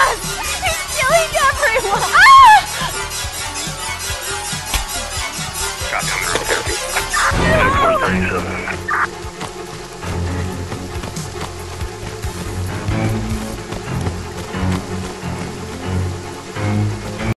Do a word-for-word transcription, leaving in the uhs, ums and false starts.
us! He's killing everyone! Ah! Copy on the road. thirty-seven.